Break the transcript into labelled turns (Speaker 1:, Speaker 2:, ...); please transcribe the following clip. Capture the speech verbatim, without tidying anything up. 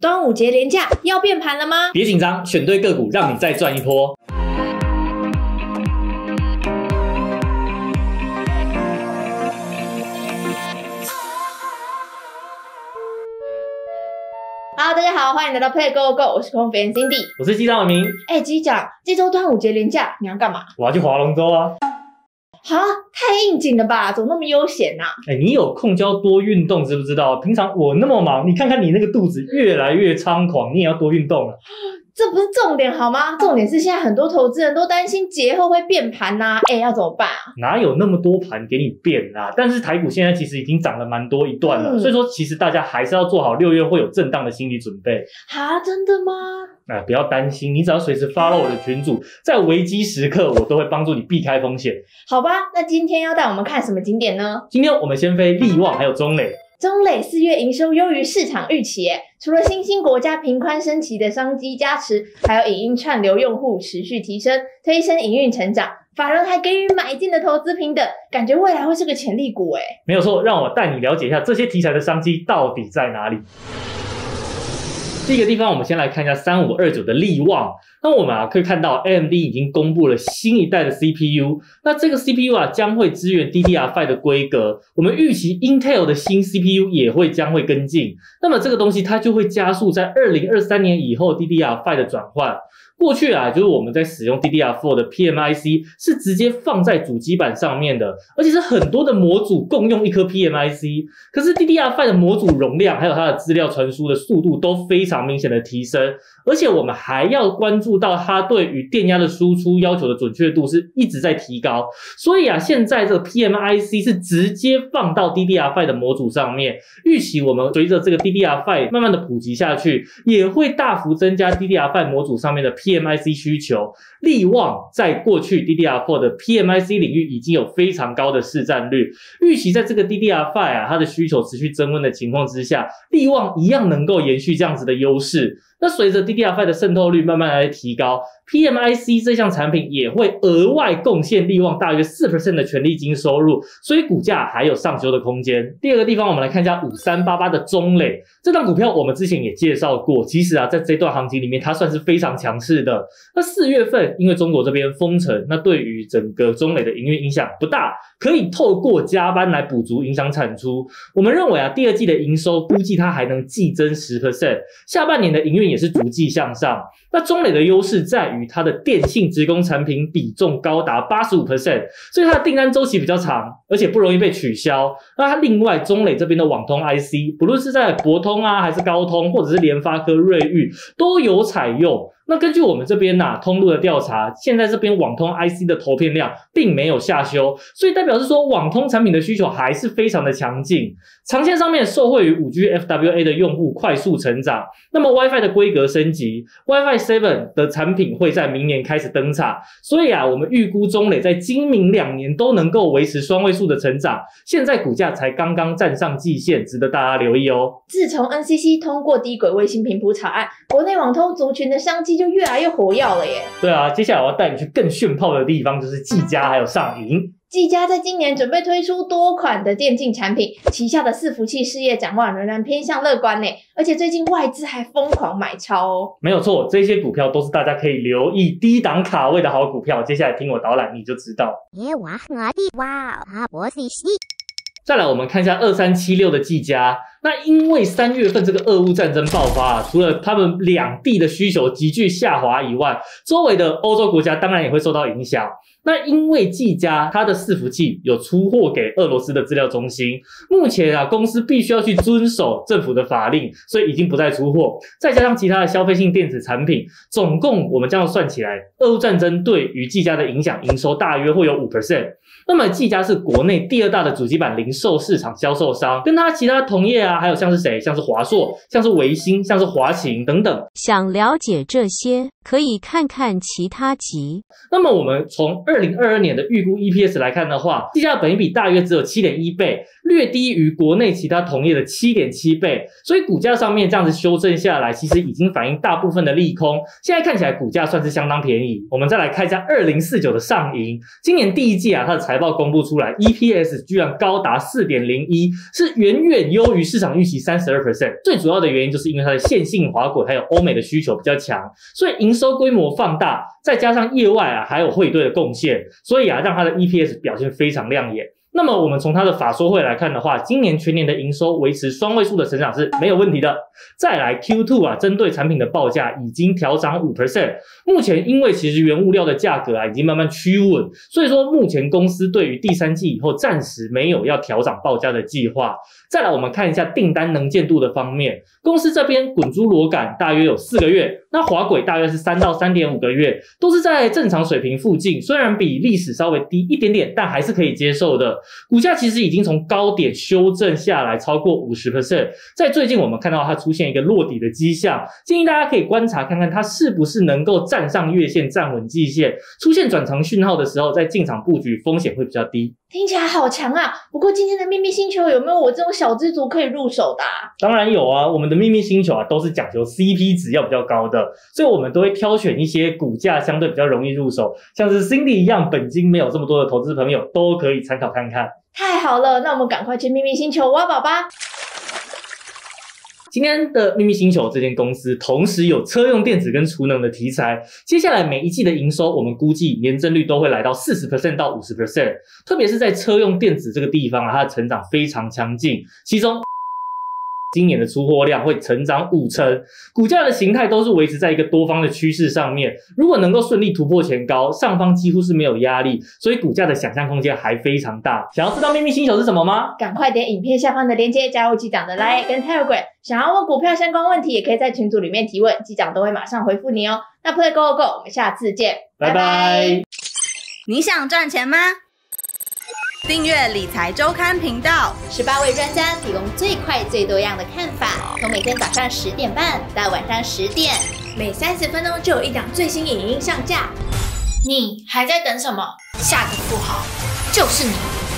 Speaker 1: 端午节连假要变盘了吗？
Speaker 2: 别紧张，选对个股，让你再赚一波。
Speaker 1: Hello， 大家好，欢迎来到 Play Go Go， 我是空服员 Cindy，
Speaker 2: 我是机长伟明。
Speaker 1: 哎，机长，这周端午节连假你要干嘛？
Speaker 2: 我要去划龙舟啊！
Speaker 1: 哈，太应景了吧，怎么那么悠闲啊？
Speaker 2: 哎，你有空就要多运动，知不知道？平常我那么忙，你看看你那个肚子越来越猖狂，你也要多运动啊。
Speaker 1: 这不是重点好吗？重点是现在很多投资人都担心节后会变盘呐、啊，哎，要怎么办啊？
Speaker 2: 哪有那么多盘给你变啦、啊？但是台股现在其实已经涨了蛮多一段了，嗯、所以说其实大家还是要做好六月会有震荡的心理准备。
Speaker 1: 哈，真的吗？
Speaker 2: 哎，不要担心，你只要随时 follow 我的群组，在危机时刻我都会帮助你避开风险。
Speaker 1: 好吧，那今天要带我们看什么景点呢？
Speaker 2: 今天我们先飞力旺还有中磊。
Speaker 1: 中磊四月营收优于市场预期，除了新兴国家频宽升级的商机加持，还有影音串流用户持续提升，推升营运成长。法人还给予买进的投资评等，感觉未来会是个潜力股诶。
Speaker 2: 没有错，让我带你了解一下这些题材的商机到底在哪里。第一个地方，我们先来看一下三五二九的力旺。那我们啊可以看到 A M D 已经公布了新一代的 C P U， 那这个 C P U 啊将会支援 D D R 五 的规格，我们预期 Intel 的新 C P U 也会将会跟进。那么这个东西它就会加速在二零二三年以后 D D R 五 的转换。过去啊，就是我们在使用 D D R 四 的 P M I C 是直接放在主机板上面的，而且是很多的模组共用一颗 P M I C。可是 D D R 五 的模组容量还有它的资料传输的速度都非常明显的提升，而且我们还要关注到它对于电压的输出要求的准确度是一直在提高。所以啊，现在这个 P M I C 是直接放到 D D R 五 的模组上面，预期我们随着这个 D D R 五 慢慢的普及下去，也会大幅增加 D D R 五 模组上面的 P M I C 需求。力旺在过去 D D R 四 的 P M I C 领域已经有非常高的市占率，预期在这个 D D R 五 啊它的需求持续增温的情况之下，力旺一样能够延续这样子的优势。那随着 D D R 五 的渗透率慢慢来提高， P M I C 这项产品也会额外贡献力旺大约 百分之四 的权利金收入，所以股价还有上修的空间。第二个地方我们来看一下五三八八的中磊，这档股票我们之前也介绍过，其实啊在这段行情里面它算是非常强势的。那四月份因为中国这边封城，那对于整个中磊的营运影响不大，可以透过加班来补足影响产出。我们认为啊第二季的营收估计它还能季增 百分之十， 下半年的营运也是逐季向上。那中磊的优势在于它的电信职工产品比重高达 百分之八十五， 所以它的订单周期比较长，而且不容易被取消。那它另外中磊这边的网通 I C， 不论是在博通啊还是高通或者是联发科、瑞昱都有采用。那根据我们这边啊通路的调查，现在这边网通 I C 的投片量并没有下修，所以代表是说网通产品的需求还是非常的强劲。长线上面受惠于 五 G F W A 的用户快速成长，那么 WiFi 的规格升级 ，WiFi 七 的产品会在明年开始登场，所以啊，我们预估中磊在今明两年都能够维持双位数的成长。现在股价才刚刚站上季线，值得大家留意哦。
Speaker 1: 自从 N C C 通过低轨卫星频谱草案，国内网通族群的商机就越来越活跃了耶。
Speaker 2: 对啊，接下来我要带你去更炫炮的地方，就是技嘉还有上银。
Speaker 1: 技嘉在今年准备推出多款的电竞产品，旗下的伺服器事业展望仍然偏向乐观呢，而且最近外资还疯狂买超哦。
Speaker 2: 没有错，这些股票都是大家可以留意低档卡位的好股票，接下来听我导览你就知道。再来我们看一下二三七六的技嘉，那因为三月份这个俄乌战争爆发啊，除了他们两地的需求急剧下滑以外，周围的欧洲国家当然也会受到影响。那因为技嘉它的伺服器有出货给俄罗斯的资料中心，目前啊公司必须要去遵守政府的法令，所以已经不再出货。再加上其他的消费性电子产品，总共我们这样算起来，俄乌战争对于技嘉的影响，营收大约会有 百分之五。那么技嘉是国内第二大的主机板零售市场销售商，跟它其他同业啊，还有像是谁，像是华硕、像是微星、像是华擎等等。
Speaker 3: 想了解这些，可以看看其他集。
Speaker 2: 那么我们从二零二二年的预估 E P S 来看的话，技嘉的本益比大约只有 七点一倍，略低于国内其他同业的 七点七倍，所以股价上面这样子修正下来，其实已经反映大部分的利空。现在看起来股价算是相当便宜。我们再来看一下二零四九的上银，今年第一季啊，它的财报公布出来 ，E P S 居然高达 四点零一，是远远优于市场场预期 百分之三十二， 最主要的原因就是因为它的线性滑轨还有欧美的需求比较强，所以营收规模放大，再加上业外啊还有汇兑的贡献，所以啊让它的 E P S 表现非常亮眼。那么我们从它的法说会来看的话，今年全年的营收维持双位数的成长是没有问题的。再来 Q二 啊，针对产品的报价已经调涨 百分之五， 目前因为其实原物料的价格啊已经慢慢趋稳，所以说目前公司对于第三季以后暂时没有要调涨报价的计划。再来我们看一下订单能见度的方面，公司这边滚珠螺杆大约有四个月，那滑轨大约是三到三点五个月，都是在正常水平附近，虽然比历史稍微低一点点，但还是可以接受的。股价其实已经从高点修正下来超过 百分之五十， 在最近我们看到它出现一个落底的迹象，建议大家可以观察看看它是不是能够站上月线站稳季线，出现转强讯号的时候再进场布局，风险会比较低。
Speaker 1: 听起来好强啊！不过今天的秘密星球有没有我这种小资族可以入手的啊？
Speaker 2: 当然有啊，我们的秘密星球啊都是讲究 C P 值要比较高的，所以我们都会挑选一些股价相对比较容易入手，像是 Cindy 一样本金没有这么多的投资朋友都可以参考看看。
Speaker 1: 太好了，那我们赶快去秘密星球挖宝吧。
Speaker 2: 今天的秘密星球这间公司同时有车用电子跟储能的题材，接下来每一季的营收我们估计年增率都会来到 百分之四十 到 百分之五十， 特别是在车用电子这个地方啊，它的成长非常强劲，其中今年的出货量会成长五成，股价的形态都是维持在一个多方的趋势上面，如果能够顺利突破前高，上方几乎是没有压力，所以股价的想象空间还非常大。想要知道秘密星球是什么吗？
Speaker 1: 赶快点影片下方的链接加入机长的 Line 跟 Telegram， 想要问股票相关问题也可以在群组里面提问，机长都会马上回复你哦。那 Play Go Go， 我们下次见，
Speaker 2: 拜拜。
Speaker 4: 你想赚钱吗？订阅理财周刊频道，
Speaker 5: 十八位专家提供最快最多样的看法，从每天早上十点半到晚上十点，
Speaker 1: 每三十分钟就有一档最新影音上架。
Speaker 5: 你还在等什么？下个富豪就是你。